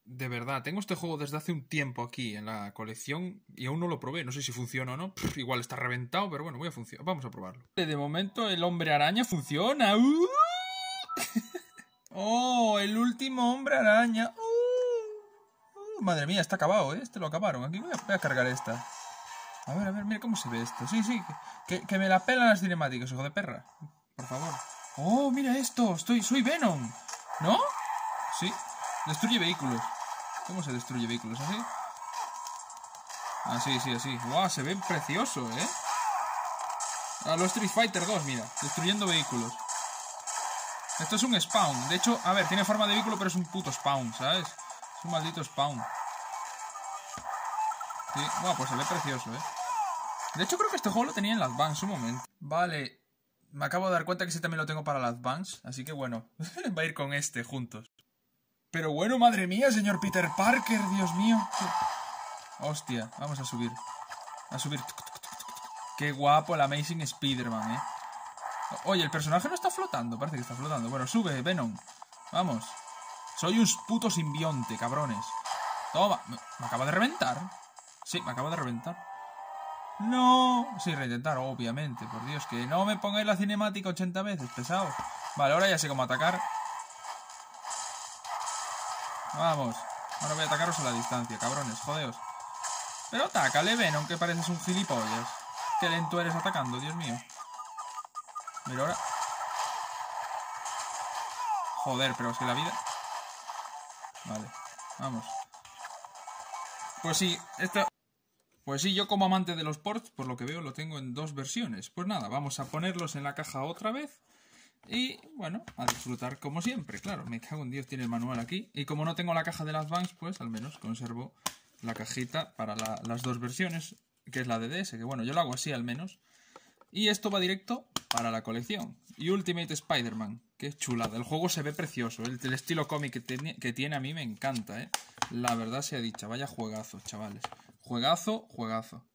De verdad, tengo este juego desde hace un tiempo aquí en la colección y aún no lo probé. No sé si funciona o no. Igual está reventado, pero bueno, vamos a probarlo. De momento el hombre araña funciona. ¡Oh! El último hombre araña. Madre mía, está acabado, ¿eh? Este lo acabaron. Aquí voy a cargar esta. A ver, mira cómo se ve esto. Sí, que me la pelan las cinemáticas, hijo de perra. Por favor. ¡Oh, mira esto! Soy Venom. ¿No? Sí. Destruye vehículos. ¿Cómo se destruye vehículos? ¿Así? Ah, sí, así. ¡Wow! Se ve precioso, ¿eh? A los Street Fighter 2, mira. Destruyendo vehículos. Esto es un spawn. De hecho, a ver, tiene forma de vehículo, pero es un puto spawn, ¿sabes? Es un maldito spawn. Sí, bueno, pues se ve precioso, ¿eh? De hecho, creo que este juego lo tenía en la Advance un momento. Vale. Me acabo de dar cuenta que ese también lo tengo para la Advance. Así que bueno, va a ir con este juntos. Pero bueno, madre mía, señor Peter Parker, Dios mío. Hostia, vamos a subir. A subir. Qué guapo el Amazing Spider-Man, ¿eh? Oye, el personaje no está flotando. Parece que está flotando. Bueno, sube, Venom. Vamos. Soy un puto simbionte, cabrones. Toma. ¿Me acaba de reventar? Sí, me acaba de reventar. No. Sí, reintentar, obviamente. Por Dios, que no me pongáis la cinemática 80 veces, pesado. Vale, ahora ya sé cómo atacar. Vamos. Ahora voy a atacaros a la distancia, cabrones, jodeos. Pero atácale, Venom, que pareces un gilipollas. Qué lento eres atacando, Dios mío. Mira ahora. Joder, pero es que la vida... Vale, vamos. Pues sí, Pues sí, yo como amante de los ports, por lo que veo, lo tengo en 2 versiones. Pues nada, vamos a ponerlos en la caja otra vez. Y, bueno, a disfrutar como siempre. Claro, me cago en Dios, tiene el manual aquí. Y como no tengo la caja de las Advance, pues al menos conservo la cajita para las 2 versiones, que es la de DS, que bueno, yo lo hago así al menos. Y esto va directo para la colección. Y Ultimate Spider-Man, qué chulada. El juego se ve precioso. El estilo cómic que tiene a mí me encanta, ¿eh? La verdad sea dicha. Vaya juegazo, chavales. Juegazo.